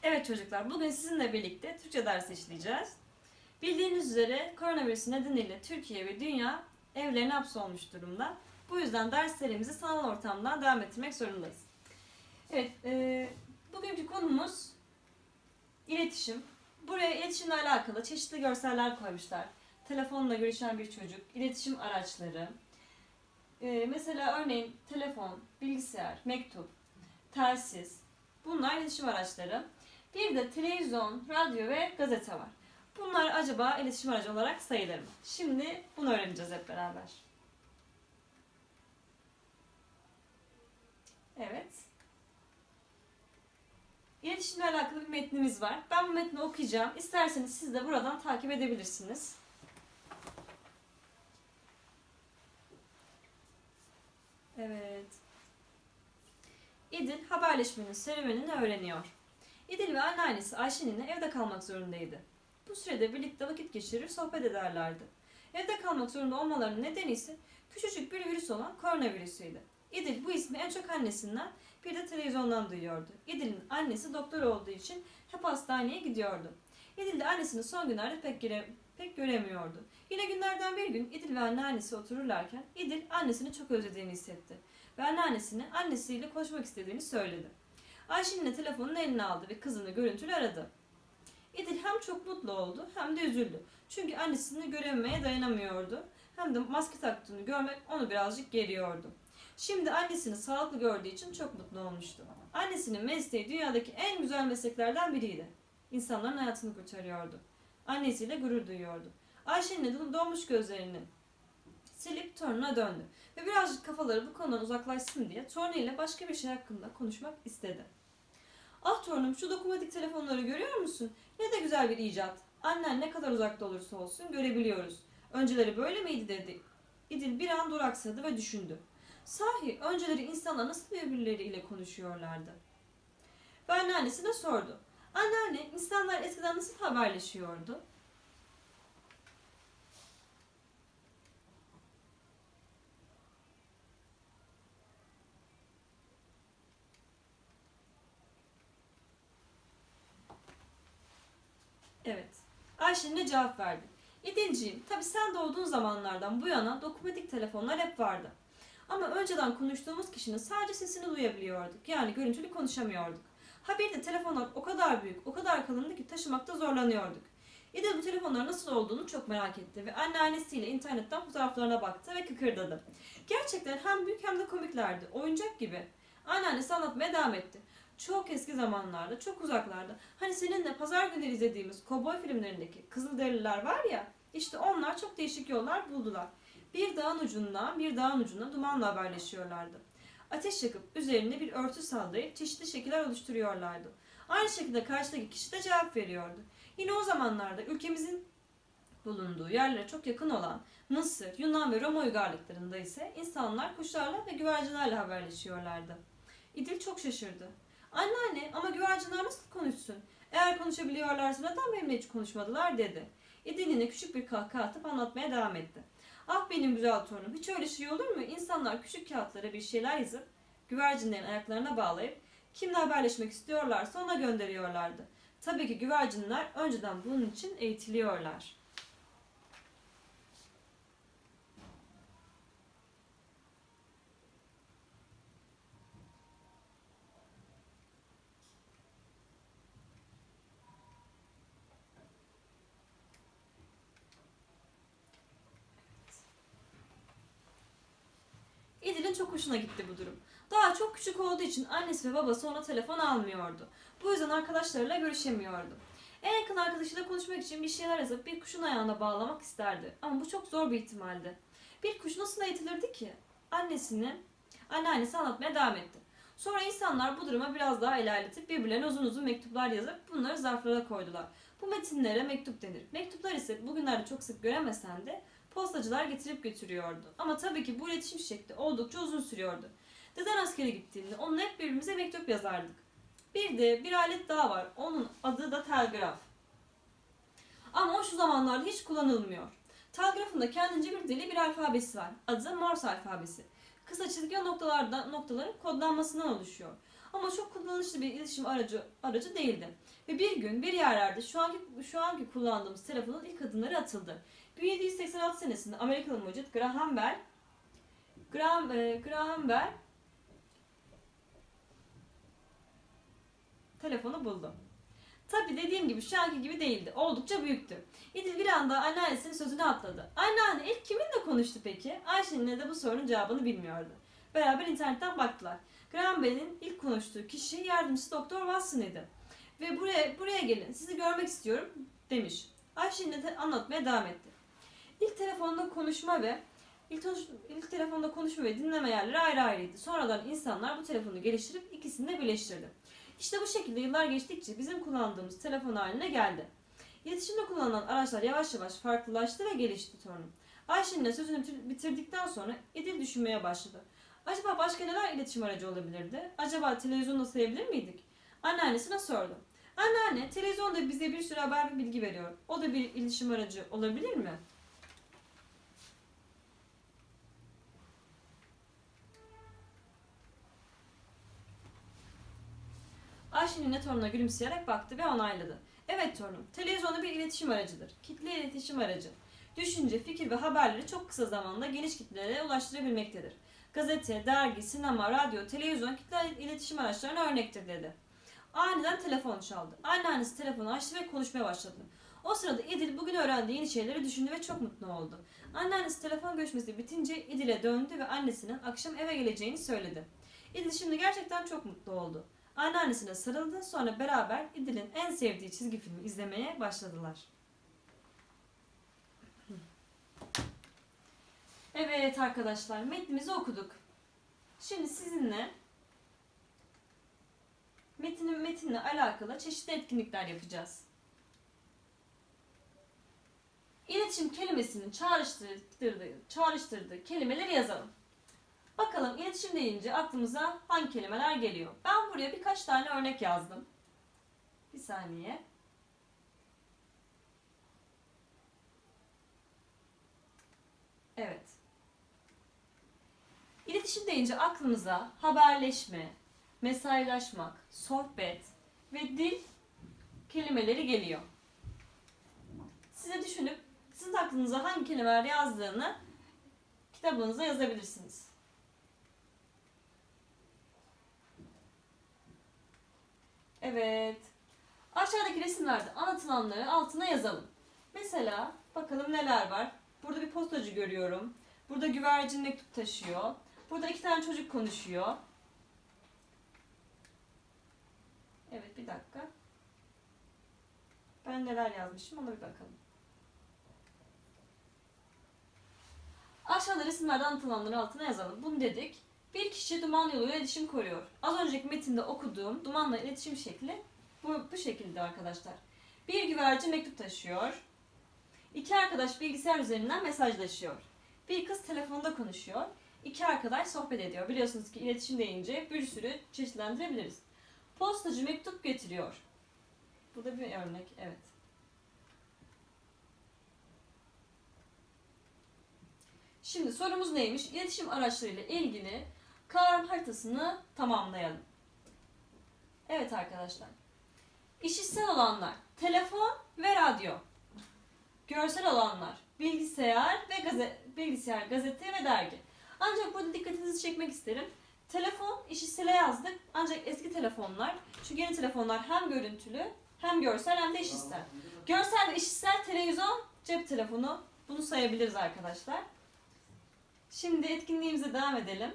Evet çocuklar, bugün sizinle birlikte Türkçe dersi işleyeceğiz. Bildiğiniz üzere koronavirüs nedeniyle Türkiye ve dünya evlerine hapsolmuş durumda. Bu yüzden derslerimizi sanal ortamdan devam ettirmek zorundayız. Evet, bugünkü konumuz iletişim. Buraya iletişimle alakalı çeşitli görseller koymuşlar. Telefonla görüşen bir çocuk, iletişim araçları. Mesela örneğin telefon, bilgisayar, mektup, telsiz. Bunlar iletişim araçları. Bir de televizyon, radyo ve gazete var. Bunlar acaba iletişim aracı olarak sayılır mı? Şimdi bunu öğreneceğiz hep beraber. Evet. İletişimle alakalı bir metnimiz var. Ben bu metni okuyacağım. İsterseniz siz de buradan takip edebilirsiniz. Evet. İdil haberleşmenin serüvenini öğreniyor. İdil ve anneannesi Ayşe'nin evde kalmak zorundaydı. Bu sürede birlikte vakit geçirir, sohbet ederlerdi. Evde kalmak zorunda olmalarının nedeni ise küçücük bir virüs olan koronavirüsüydü. İdil bu ismi en çok annesinden bir de televizyondan duyuyordu. İdil'in annesi doktor olduğu için hep hastaneye gidiyordu. İdil de annesini son günlerde pek göremiyordu. Yine günlerden bir gün İdil ve anneannesi otururlarken İdil annesini çok özlediğini hissetti ve anneannesine annesiyle konuşmak istediğini söyledi. Ayşe'nin telefonun eline aldı ve kızını görüntülü aradı. İdil hem çok mutlu oldu hem de üzüldü. Çünkü annesini görememeye dayanamıyordu. Hem de maske taktığını görmek onu birazcık geriyordu. Şimdi annesini sağlıklı gördüğü için çok mutlu olmuştu. Annesinin mesleği dünyadaki en güzel mesleklerden biriydi. İnsanların hayatını kurtarıyordu. Annesiyle gurur duyuyordu. Ayşe'nin dolmuş gözlerini silip torununa döndü. Ve birazcık kafaları bu konudan uzaklaşsın diye torunuyla başka bir şey hakkında konuşmak istedi. Ah torunum, şu dokunmatik telefonları görüyor musun? Ne de güzel bir icat. Annen ne kadar uzakta olursa olsun görebiliyoruz. Önceleri böyle miydi dedi. İdil bir an duraksadı ve düşündü. Sahi önceleri insanlar nasıl birbirleriyle konuşuyorlardı? Ve anneannesine sordu. Anneanne, insanlar eskiden nasıl haberleşiyordu? Evet. Ayşe ne cevap verdi? İdilciğim, tabii sen doğduğun zamanlardan bu yana dokunmatik telefonlar hep vardı. Ama önceden konuştuğumuz kişinin sadece sesini duyabiliyorduk. Yani görüntülü konuşamıyorduk. Ha bir de telefonlar o kadar büyük, o kadar kalındı ki taşımakta zorlanıyorduk. İdil bu telefonların nasıl olduğunu çok merak etti ve anneannesiyle internetten fotoğraflarına baktı ve kıkırdadı. Gerçekten hem büyük hem de komiklerdi, oyuncak gibi. Anneannesi anlatmaya devam etti. Çok eski zamanlarda, çok uzaklarda, hani seninle pazar günleri izlediğimiz kovboy filmlerindeki Kızılderililer var ya, işte onlar çok değişik yollar buldular. Bir dağın ucundan bir dağın ucuna dumanla haberleşiyorlardı. Ateş yakıp üzerine bir örtü sallayıp çeşitli şekiller oluşturuyorlardı. Aynı şekilde karşıdaki kişi de cevap veriyordu. Yine o zamanlarda ülkemizin bulunduğu yerlere çok yakın olan Mısır, Yunan ve Roma uygarlıklarında ise insanlar kuşlarla ve güvercinlerle haberleşiyorlardı. İdil çok şaşırdı. Anneanne, ama güvercinler nasıl konuşsun? Eğer konuşabiliyorlarsa neden benimle hiç konuşmadılar dedi. İdil yine küçük bir kahkaha atıp anlatmaya devam etti. Ah benim güzel torunum, hiç öyle şey olur mu? İnsanlar küçük kağıtlara bir şeyler yazıp güvercinlerin ayaklarına bağlayıp kimle haberleşmek istiyorlarsa ona gönderiyorlardı. Tabii ki güvercinler önceden bunun için eğitiliyorlar. İdil'in çok hoşuna gitti bu durum. Daha çok küçük olduğu için annesi ve babası ona telefon almıyordu. Bu yüzden arkadaşlarıyla görüşemiyordu. En yakın arkadaşıyla konuşmak için bir şeyler yazıp bir kuşun ayağına bağlamak isterdi. Ama bu çok zor bir ihtimaldi. Bir kuş nasıl eğitilirdi ki? Anneannesi anlatmaya devam etti. Sonra insanlar bu duruma biraz daha ilerletip birbirlerine uzun uzun mektuplar yazıp bunları zarflara koydular. Bu metinlere mektup denir. Mektuplar ise bugünlerde çok sık göremesen de postacılar getirip götürüyordu. Ama tabii ki bu iletişim şekli oldukça uzun sürüyordu. Deden askere gittiğinde onunla hep birbirimize mektup yazardık. Bir de bir alet daha var. Onun adı da telgraf. Ama o şu zamanlarda hiç kullanılmıyor. Telgrafın da kendince bir dili, bir alfabesi var. Adı Morse alfabesi. Kısa çizgi ve noktaların kodlanmasından oluşuyor. Ama çok kullanışlı bir iletişim aracı değildi. Ve bir gün bir yerlerde şu anki kullandığımız telefonun ilk adımları atıldı. 1786 senesinde Amerikalı mucit Graham Bell telefonu buldu. Tabii dediğim gibi şu anki gibi değildi. Oldukça büyüktü. İdil bir anda anneannesinin sözüne atladı. Anneanne ilk kiminle konuştu peki? Ayşe'nin de bu sorunun cevabını bilmiyordu. Beraber internetten baktılar. Graham Bell'in ilk konuştuğu kişi yardımcısı Doktor Watson idi. Ve buraya gelin sizi görmek istiyorum demiş. Ayşe'nin de anlatmaya devam etti. İlk telefonda konuşma ve dinleme yerleri ayrı ayrıydı. Sonradan insanlar bu telefonu geliştirip ikisini de birleştirdi. İşte bu şekilde yıllar geçtikçe bizim kullandığımız telefon haline geldi. İletişimde kullanılan araçlar yavaş yavaş farklılaştı ve gelişti torunum. Ayşe'nin sözünü bitirdikten sonra İdil düşünmeye başladı. Acaba başka neler iletişim aracı olabilirdi? Acaba televizyonu sayabilir miydik? Anneannesine sordu. Anneanne, televizyonda bize bir sürü haber ve bilgi veriyor. O da bir iletişim aracı olabilir mi? Ayşe'nin torununa gülümseyerek baktı ve onayladı. Evet torunum, televizyonda bir iletişim aracıdır. Kitle iletişim aracı. Düşünce, fikir ve haberleri çok kısa zamanda geniş kitlelere ulaştırabilmektedir. Gazete, dergi, sinema, radyo, televizyon kitle iletişim araçlarına örnektir dedi. Aniden telefon çaldı. Anneannesi telefonu açtı ve konuşmaya başladı. O sırada İdil bugün öğrendiği yeni şeyleri düşündü ve çok mutlu oldu. Anneannesi telefon görüşmesi bitince İdil'e döndü ve annesinin akşam eve geleceğini söyledi. İdil şimdi gerçekten çok mutlu oldu. Anneannesine sarıldı, sonra beraber İdil'in en sevdiği çizgi filmi izlemeye başladılar. Evet arkadaşlar, metnimizi okuduk. Şimdi sizinle metinle alakalı çeşitli etkinlikler yapacağız. İletişim kelimesinin çağrıştırdığı kelimeleri yazalım. Bakalım iletişim deyince aklımıza hangi kelimeler geliyor? Ben buraya birkaç tane örnek yazdım. Bir saniye. Evet. İletişim deyince aklımıza haberleşme, mesajlaşmak, sohbet ve dil kelimeleri geliyor. Size düşünüp sizin aklınıza hangi kelimeler yazdığını kitabınıza yazabilirsiniz. Evet. Aşağıdaki resimlerde anlatılanları altına yazalım. Mesela bakalım neler var. Burada bir postacı görüyorum. Burada güvercin mektup taşıyor. Burada 2 tane çocuk konuşuyor. Evet bir dakika. Ben neler yazmışım ona bir bakalım. Aşağıda resimlerde anlatılanları altına yazalım. Bunu dedik. Bir kişi duman yoluyla iletişim kuruyor. Az önceki metinde okuduğum dumanla iletişim şekli bu şekilde arkadaşlar. Bir güvercin mektup taşıyor. 2 arkadaş bilgisayar üzerinden mesajlaşıyor. Bir kız telefonda konuşuyor. 2 arkadaş sohbet ediyor. Biliyorsunuz ki iletişim deyince bir sürü çeşitlendirebiliriz. Postacı mektup getiriyor. Bu da bir örnek, evet. Şimdi sorumuz neymiş? İletişim araçlarıyla ilgili kavram haritasını tamamlayalım. Evet arkadaşlar. İşitsel olanlar telefon ve radyo. Görsel olanlar bilgisayar, gazete ve dergi. Ancak burada dikkatinizi çekmek isterim. Telefon işitsele yazdık ancak eski telefonlar, çünkü yeni telefonlar hem görüntülü hem görsel hem de işitsel. Görsel ve işitsel televizyon, cep telefonu, bunu sayabiliriz arkadaşlar. Şimdi etkinliğimize devam edelim.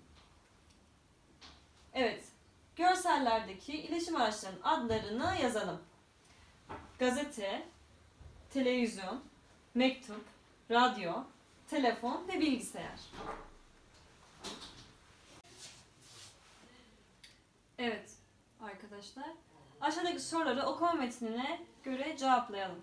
Evet, görsellerdeki iletişim araçlarının adlarını yazalım. Gazete, televizyon, mektup, radyo, telefon ve bilgisayar. Evet arkadaşlar, aşağıdaki soruları okuma metnine göre cevaplayalım.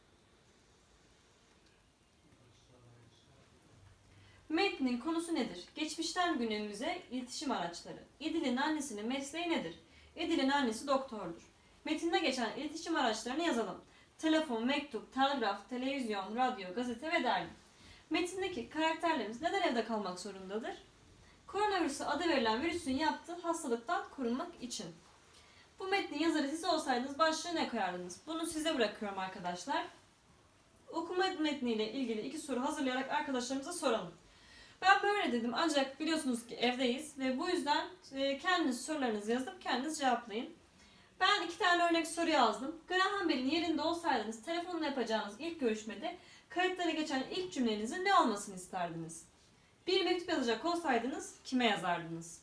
Metnin konusu nedir? Geçmişten günümüze iletişim araçları. İdil'in annesinin mesleği nedir? İdil'in annesi doktordur. Metinde geçen iletişim araçlarını yazalım. Telefon, mektup, telgraf, televizyon, radyo, gazete ve dergi. Metindeki karakterlerimiz neden evde kalmak zorundadır? Koronavirüsü adı verilen virüsün yaptığı hastalıktan korunmak için. Bu metnin yazarı siz olsaydınız başlığa ne koyardınız? Bunu size bırakıyorum arkadaşlar. Okuma metniyle ilgili 2 soru hazırlayarak arkadaşlarımıza soralım. Ben böyle dedim ancak biliyorsunuz ki evdeyiz ve bu yüzden kendiniz sorularınızı yazıp kendiniz cevaplayın. Ben 2 tane örnek soru yazdım. Graham Bell'in yerinde olsaydınız telefonla yapacağınız ilk görüşmede kayıtlara geçen ilk cümlenizin ne olmasını isterdiniz? Bir mektup yazacak olsaydınız kime yazardınız?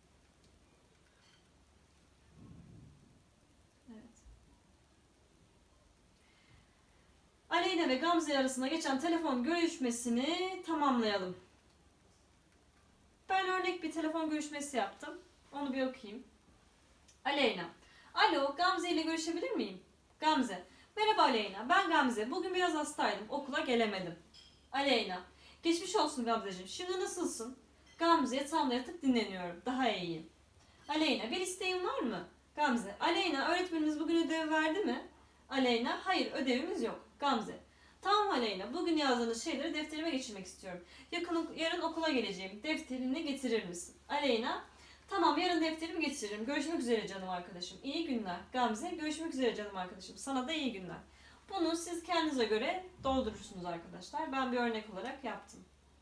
Evet. Aleyna ve Gamze arasında geçen telefon görüşmesini tamamlayalım. Ben örnek bir telefon görüşmesi yaptım. Onu bir okuyayım. Aleyna. Alo, Gamze ile görüşebilir miyim? Gamze. Merhaba Aleyna, ben Gamze. Bugün biraz hastaydım, okula gelemedim. Aleyna. Geçmiş olsun Gamzeciğim. Şimdi nasılsın? Gamze, yatağımda yatıp dinleniyorum. Daha iyiyim. Aleyna. Bir isteğin var mı? Gamze. Aleyna, öğretmenimiz bugün ödev verdi mi? Aleyna. Hayır, ödevimiz yok. Gamze. Tamam Aleyna, bugün yazdığınız şeyleri defterime geçirmek istiyorum. Yarın okula geleceğim. Defterini getirir misin? Aleyna. Tamam, yarın defterimi getiririm. Görüşmek üzere canım arkadaşım. İyi günler. Gamze. Görüşmek üzere canım arkadaşım. Sana da iyi günler. Bunu siz kendinize göre doldurursunuz arkadaşlar. Ben bir örnek olarak yaptım.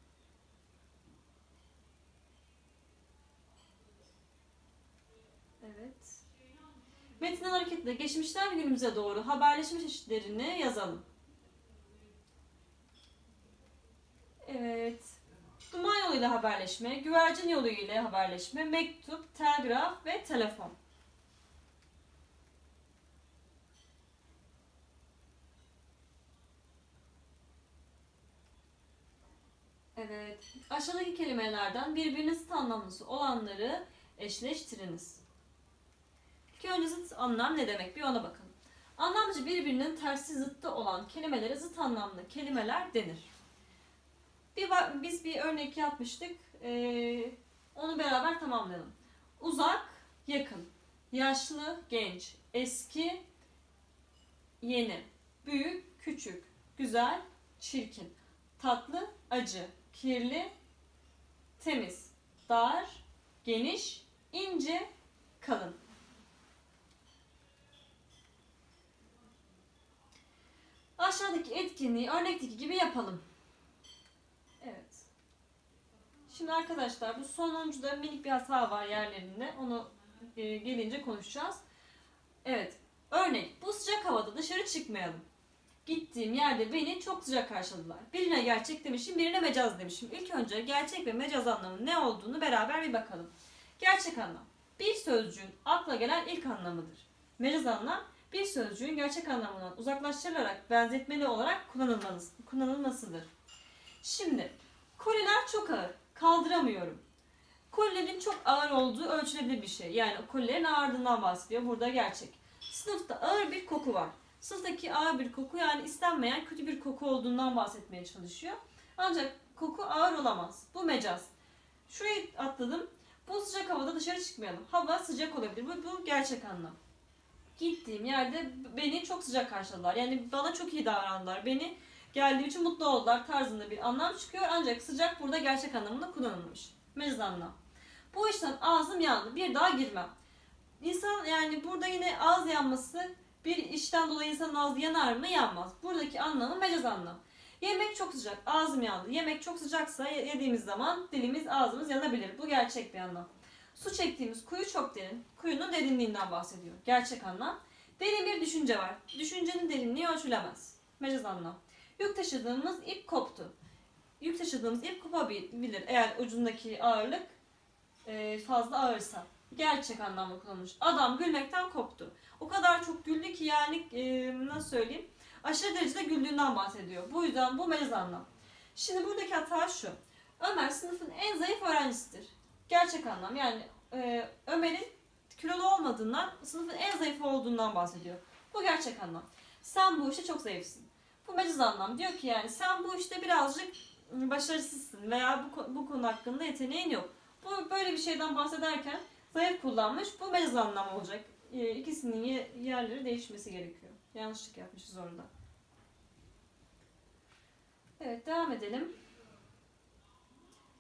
Evet. Metin hareketle geçmişten günümüze doğru haberleşme çeşitlerini yazalım. Evet. Duman yoluyla haberleşme, güvercin yoluyla haberleşme, mektup, telgraf ve telefon. Evet. Aşağıdaki kelimelerden birbirinin zıt anlamlısı olanları eşleştiriniz. İlk önce zıt anlam ne demek? Bir ona bakalım. Anlamcı birbirinin tersi zıttı olan kelimelere zıt anlamlı kelimeler denir. Biz bir örnek yapmıştık. Onu beraber tamamlayalım. Uzak, yakın. Yaşlı, genç. Eski, yeni. Büyük, küçük. Güzel, çirkin. Tatlı, acı. Kirli, temiz. Dar, geniş, ince, kalın. Aşağıdaki etkinliği örnekteki gibi yapalım. Evet. Şimdi arkadaşlar bu sonuncuda minik bir hata var yerlerinde. Onu gelince konuşacağız. Evet. Örnek. Bu sıcak havada dışarı çıkmayalım. Gittiğim yerde beni çok sıcak karşıladılar. Birine gerçek demişim, birine mecaz demişim. İlk önce gerçek ve mecaz anlamının ne olduğunu beraber bir bakalım. Gerçek anlam. Bir sözcüğün akla gelen ilk anlamıdır. Mecaz anlam, bir sözcüğün gerçek anlamından uzaklaştırılarak benzetmeli olarak kullanılmasıdır. Şimdi, koliler çok ağır, kaldıramıyorum. Kolilerin çok ağır olduğu ölçülebilir bir şey. Yani kolilerin ağırlığından bahsediyor. Burada gerçek. Sınıfta ağır bir koku var. Sınıftaki ağır bir koku yani istenmeyen kötü bir koku olduğundan bahsetmeye çalışıyor. Ancak koku ağır olamaz. Bu mecaz. Şurayı atladım. Bu sıcak havada dışarı çıkmayalım. Hava sıcak olabilir. Bu gerçek anlam. Gittiğim yerde beni çok sıcak karşıladılar. Yani bana çok iyi davrandılar. Beni geldiğim için mutlu oldular tarzında bir anlam çıkıyor. Ancak sıcak burada gerçek anlamında kullanılmış. Mecaz anlam. Bu işten ağzım yandı. Bir daha girmem. İnsan yani burada yine ağız yanması bir işten dolayı insanın ağzı yanar mı? Yanmaz. Buradaki anlamı mecaz anlam. Yemek çok sıcak. Ağzım yandı. Yemek çok sıcaksa yediğimiz zaman dilimiz ağzımız yanabilir. Bu gerçek bir anlam. Su çektiğimiz kuyu çok derin. Kuyunun derinliğinden bahsediyor. Gerçek anlam. Derin bir düşünce var. Düşüncenin derinliği ölçülemez. Mecaz anlam. Yük taşıdığımız ip koptu. Yük taşıdığımız ip kopabilir eğer ucundaki ağırlık fazla ağırsa. Gerçek anlamda kullanılmış. Adam gülmekten koptu. O kadar çok güldü ki yani nasıl söyleyeyim? Aşırı derecede güldüğünden bahsediyor. Bu yüzden bu mecaz anlam. Şimdi buradaki hata şu. Ömer sınıfın en zayıf öğrencisidir. Gerçek anlam yani Ömer'in kilolu olmadığından sınıfın en zayıf olduğundan bahsediyor. Bu gerçek anlam. Sen bu işte çok zayıfsın. Bu mecaz anlam. Diyor ki yani sen bu işte birazcık başarısızsın veya bu konu hakkında yeteneğin yok. Bu böyle bir şeyden bahsederken zayıf kullanmış. Bu mecaz anlam olacak. İkisinin yerleri değişmesi gerekiyor. Yanlışlık yapmışız orada. Evet devam edelim.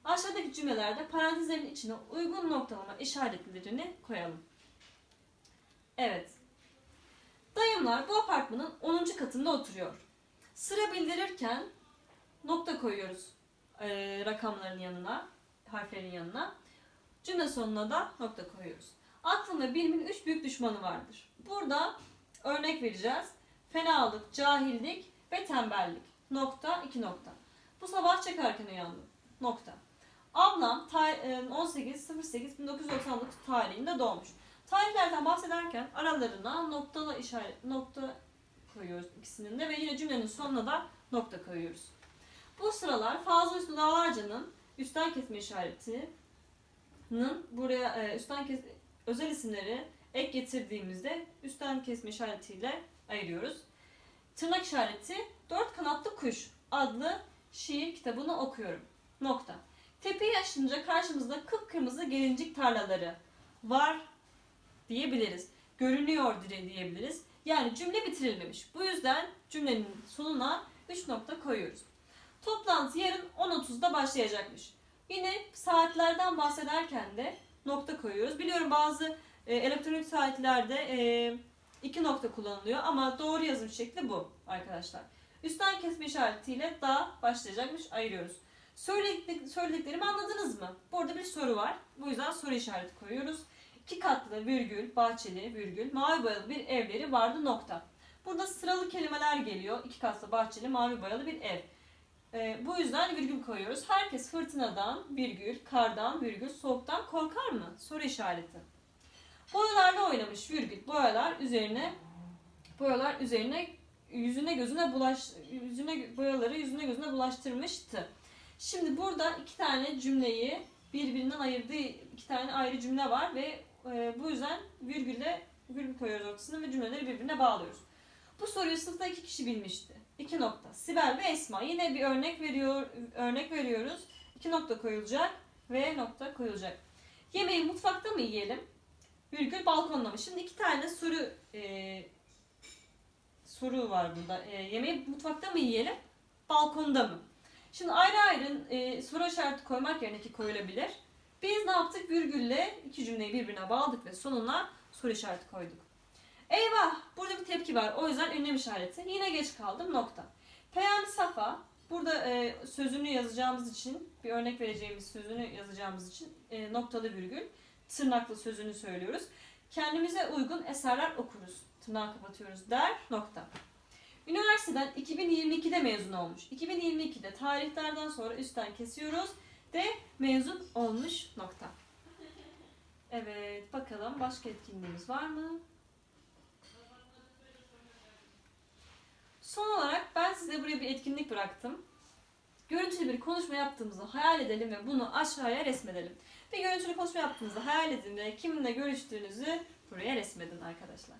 Aşağıdaki cümlelerde parantezlerin içine uygun noktalama işaretlerini koyalım. Evet. Dayımlar bu apartmanın 10. katında oturuyor. Sıra bildirirken nokta koyuyoruz rakamların yanına, harflerin yanına. Cümle sonuna da nokta koyuyoruz. Aklın ve bilimin 3 büyük düşmanı vardır. Burada örnek vereceğiz. Fenalık, cahillik ve tembellik. Nokta, 2 nokta. Bu sabah çekerken uyandım. Nokta. Ablam 18.08.1999 tarihinde doğmuş. Tarihlerden bahsederken aralarına nokta koyuyoruz ikisinin de ve yine cümlenin sonuna da nokta koyuyoruz. Bu sıralar Fazıl Hüsnü Dağlarca'nın üstten kesme işaretinin buraya özel isimleri ek getirdiğimizde üstten kesme işaretiyle ayırıyoruz. Tırnak işareti 4 kanatlı kuş adlı şiir kitabını okuyorum. Nokta. Tepeyi aşınca karşımızda kıpkırmızı gelincik tarlaları var diyebiliriz. Görünüyor diyebiliriz. Yani cümle bitirilmemiş. Bu yüzden cümlenin sonuna 3 nokta koyuyoruz. Toplantı yarın 10.30'da başlayacakmış. Yine saatlerden bahsederken de nokta koyuyoruz. Biliyorum bazı elektronik saatlerde 2 nokta kullanılıyor ama doğru yazım şekli bu arkadaşlar. Üstten kesme işaretiyle da başlayacakmış ayırıyoruz. Söylediklerimi anladınız mı? Burada bir soru var. Bu yüzden soru işareti koyuyoruz. 2 katlı virgül, bahçeli virgül, mavi boyalı bir evleri vardı nokta. Burada sıralı kelimeler geliyor. 2 katlı bahçeli, mavi boyalı bir ev. Bu yüzden virgül koyuyoruz. Herkes fırtınadan virgül, kardan virgül, soğuktan korkar mı? Soru işareti. Boyalarla oynamış virgül. Boyalar üzerine boyaları yüzüne gözüne bulaştırmıştı. Şimdi burada iki tane cümleyi birbirinden ayırdığı iki tane ayrı cümle var ve bu yüzden virgül koyuyoruz ortasına ve cümleleri birbirine bağlıyoruz. Bu soruyu sınıfta 2 kişi bilmişti. 2 nokta. Sibel ve Esma. Yine bir örnek veriyoruz. 2 nokta koyulacak ve nokta koyulacak. Yemeği mutfakta mı yiyelim? Virgül balkonda mı? Şimdi 2 tane soru var burada. Yemeği mutfakta mı yiyelim? Balkonda mı? Şimdi ayrı ayrı soru işareti koymak yerine ki koyulabilir. Biz ne yaptık? Virgülle 2 cümleyi birbirine bağladık ve sonuna soru işareti koyduk. Eyvah! Burada bir tepki var. O yüzden ünlem işareti. Yine geç kaldım. Nokta. Peyami Safa. Burada sözünü yazacağımız için, bir örnek vereceğimiz sözünü yazacağımız için noktalı virgül, tırnaklı sözünü söylüyoruz. Kendimize uygun eserler okuruz. Tırnağı kapatıyoruz der. Nokta. Üniversiteden 2022'de mezun olmuş. 2022'de tarihlerden sonra üstten kesiyoruz. De mezun olmuş. Nokta. Evet. Bakalım başka etkinliğimiz var mı? Son olarak ben size buraya bir etkinlik bıraktım. Görüntülü bir konuşma yaptığımızı hayal edelim ve bunu aşağıya resmedelim. Bir görüntülü konuşma yaptığınızı hayal edin ve kiminle görüştüğünüzü buraya resmedin arkadaşlar.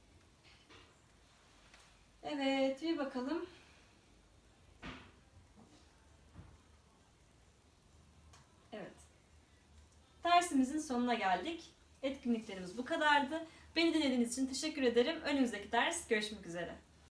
Evet, bir bakalım. Evet. Dersimizin sonuna geldik. Etkinliklerimiz bu kadardı. Beni dinlediğiniz için teşekkür ederim. Önümüzdeki ders görüşmek üzere.